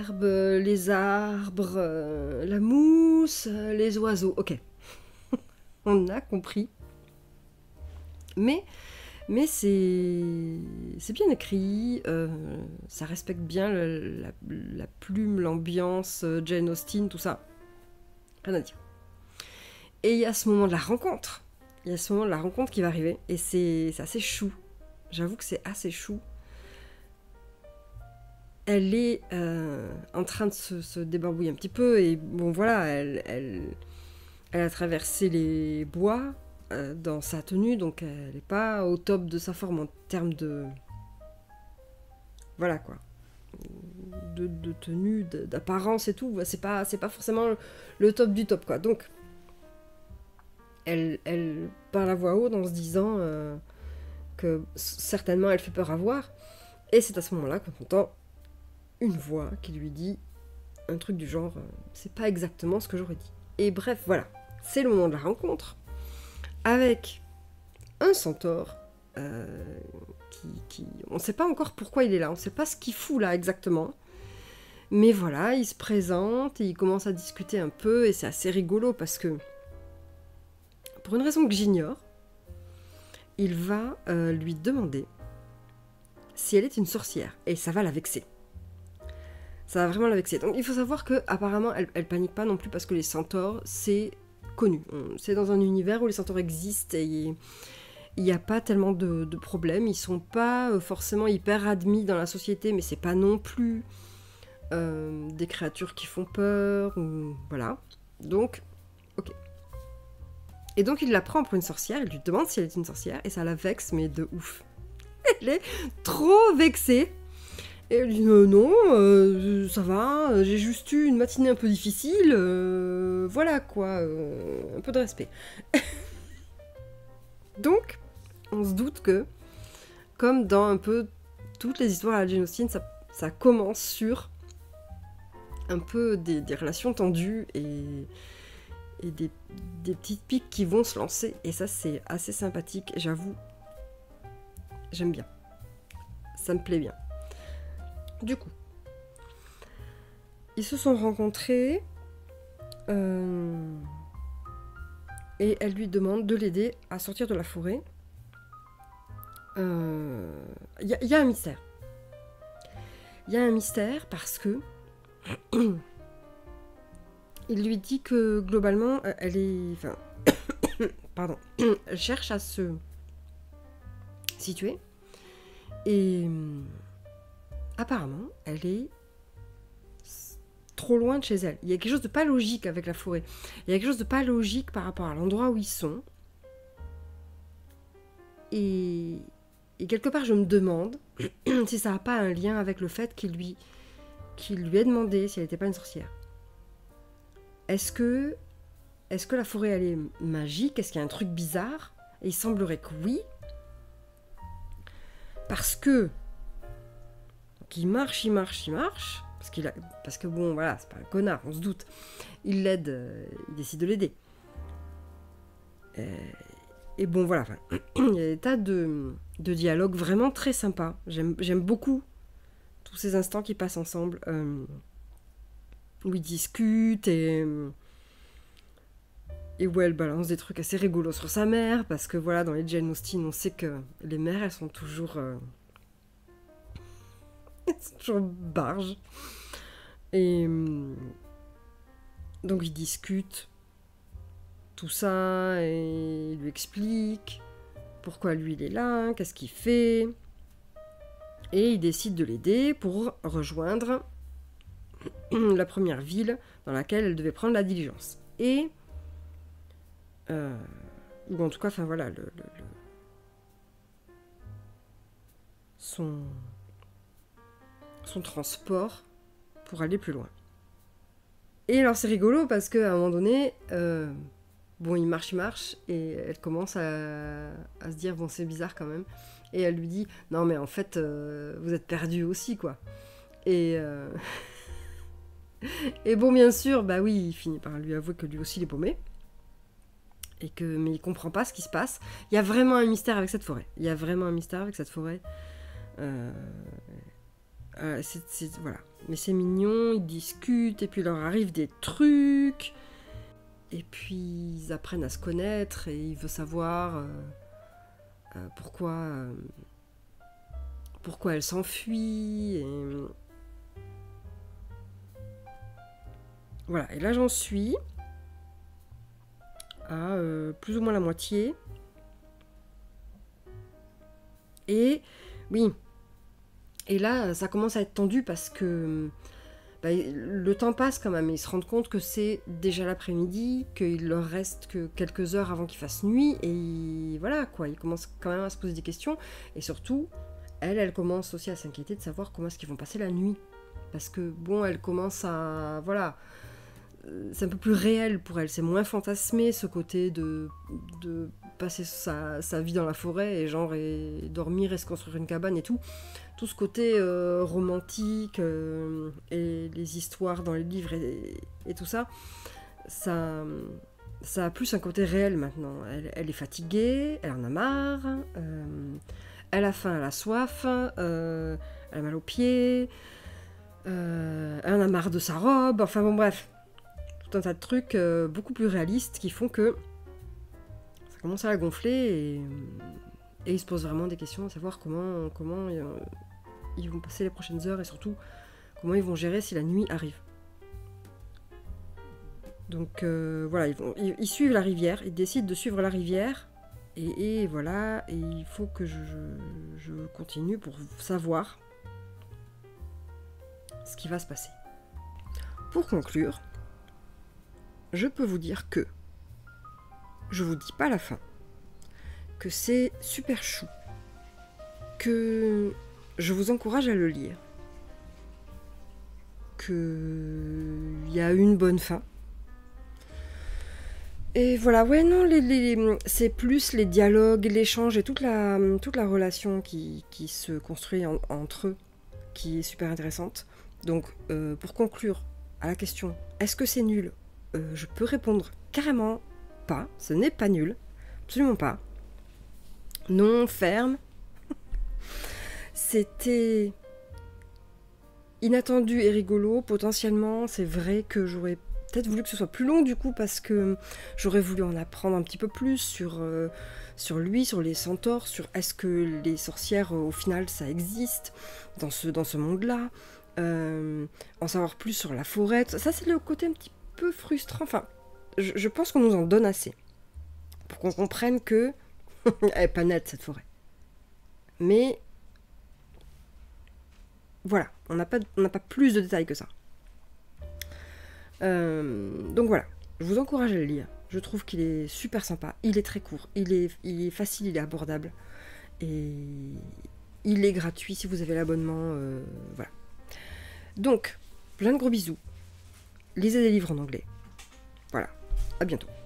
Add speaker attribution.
Speaker 1: les arbres, la mousse, les oiseaux. Ok, on a compris. Mais c'est bien écrit, ça respecte bien la plume, l'ambiance, Jane Austen, tout ça. Rien à dire. Et il y a ce moment de la rencontre. Il y a ce moment de la rencontre qui va arriver. Et c'est assez chou. J'avoue que c'est assez chou. Elle est en train de se débarbouiller un petit peu. Et bon, voilà, elle a traversé les bois dans sa tenue. Donc, elle n'est pas au top de sa forme en termes de... Voilà, quoi. De tenue, d'apparence et tout. C'est pas forcément le top du top, quoi. Donc... Elle parle à voix haute en se disant que certainement elle fait peur à voir. Et c'est à ce moment-là qu'on entend une voix qui lui dit un truc du genre c'est pas exactement ce que j'aurais dit. Et bref, voilà. C'est le moment de la rencontre avec un centaure qui... On sait pas encore pourquoi il est là, on sait pas ce qu'il fout là exactement. Mais voilà, il se présente et il commence à discuter un peu et c'est assez rigolo parce que pour une raison que j'ignore, il va lui demander si elle est une sorcière. Et ça va la vexer. Ça va vraiment la vexer. Donc il faut savoir qu'apparemment, elle panique pas non plus parce que les centaures, c'est connu. C'est dans un univers où les centaures existent et il n'y a pas tellement de problèmes. Ils sont pas forcément hyper admis dans la société, mais c'est pas non plus des créatures qui font peur. Ou... Voilà. Donc, ok. Et donc il la prend pour une sorcière, il lui demande si elle est une sorcière, et ça la vexe, mais de ouf. Elle est trop vexée. Et elle dit non, ça va, j'ai juste eu une matinée un peu difficile, voilà quoi, un peu de respect. Donc, on se doute que, comme dans un peu toutes les histoires à la Jane Austen, ça commence sur un peu des relations tendues et des petites piques qui vont se lancer. Et ça, c'est assez sympathique, j'avoue. J'aime bien. Ça me plaît bien. Du coup, ils se sont rencontrés et elle lui demande de l'aider à sortir de la forêt. Il y a un mystère. Il y a un mystère parce que il lui dit que globalement, elle est... Enfin, pardon. Elle cherche à se situer. Et apparemment, elle est trop loin de chez elle. Il y a quelque chose de pas logique avec la forêt. Il y a quelque chose de pas logique par rapport à l'endroit où ils sont. Et quelque part, je me demande si ça n'a pas un lien avec le fait qu'il lui ait demandé si elle n'était pas une sorcière. Est-ce que la forêt, elle est magique? Est-ce qu'il y a un truc bizarre? Et il semblerait que oui. Parce que... Donc il marche. Parce que bon, voilà, c'est pas un connard, on se doute. Il l'aide, il décide de l'aider. Et bon, voilà, enfin, il y a des tas de dialogues vraiment très sympas. J'aime beaucoup tous ces instants qui passent ensemble, où ils discutent et où elle balance des trucs assez rigolos sur sa mère, parce que voilà, dans les Jane Austen, on sait que les mères, elles sont toujours barges. Et donc ils discutent tout ça, et il lui explique pourquoi lui il est là, qu'est-ce qu'il fait, et il décide de l'aider pour rejoindre la première ville dans laquelle elle devait prendre la diligence. Et ou en tout cas, enfin voilà, son transport pour aller plus loin. Et alors c'est rigolo parce qu'à un moment donné, bon, il marche, et elle commence à se dire, bon, c'est bizarre quand même. Et elle lui dit, non mais en fait, vous êtes perdu aussi, quoi. Et bon, bien sûr, bah oui, il finit par lui avouer que lui aussi il est paumé. Mais il comprend pas ce qui se passe. Il y a vraiment un mystère avec cette forêt. Voilà. Mais c'est mignon, ils discutent, et puis il leur arrive des trucs. Et puis ils apprennent à se connaître, et il veut savoir pourquoi elle s'enfuit. Et... Voilà, et là j'en suis à plus ou moins la moitié. Et oui, et là ça commence à être tendu parce que le temps passe quand même. Ils se rendent compte que c'est déjà l'après-midi, qu'il leur reste que quelques heures avant qu'il fasse nuit, et voilà quoi, ils commencent quand même à se poser des questions, et surtout, elle commence aussi à s'inquiéter de savoir comment est-ce qu'ils vont passer la nuit. Parce que bon, elle commence à... Voilà, c'est un peu plus réel pour elle, c'est moins fantasmé ce côté de passer sa vie dans la forêt et genre et dormir et se construire une cabane et tout. Tout ce côté romantique et les histoires dans les livres et tout ça, ça a plus un côté réel maintenant. Elle est fatiguée, elle en a marre, elle a faim, elle a soif, elle a mal aux pieds, elle en a marre de sa robe, enfin bon bref. Tout un tas de trucs beaucoup plus réalistes qui font que ça commence à la gonfler et ils se posent vraiment des questions à savoir comment ils vont passer les prochaines heures et surtout comment ils vont gérer si la nuit arrive. Donc voilà, ils suivent la rivière, ils décident de suivre la rivière et voilà, et il faut que je continue pour savoir ce qui va se passer. Pour conclure, je peux vous dire que je vous dis pas la fin, que c'est super chou, que je vous encourage à le lire, qu'il y a une bonne fin. Et voilà, ouais, non, c'est plus les dialogues, l'échange et toute la relation qui se construit entre eux, qui est super intéressante. Donc, pour conclure à la question, est-ce que c'est nul ? Je peux répondre carrément pas, ce n'est pas nul, absolument pas. Non, ferme. C'était inattendu et rigolo, potentiellement, c'est vrai que j'aurais peut-être voulu que ce soit plus long du coup, parce que j'aurais voulu en apprendre un petit peu plus sur lui, sur les centaures, sur est-ce que les sorcières, au final, ça existe dans ce monde-là, en savoir plus sur la forêt, ça c'est le côté un petit peu frustrant, enfin, je pense qu'on nous en donne assez, pour qu'on comprenne que elle est pas nette cette forêt. Mais voilà, on n'a pas plus de détails que ça. Donc voilà, je vous encourage à le lire. Je trouve qu'il est super sympa, il est très court, il est facile, il est abordable. Et il est gratuit si vous avez l'abonnement. Voilà. Donc, plein de gros bisous. Lisez des livres en anglais. Voilà, à bientôt.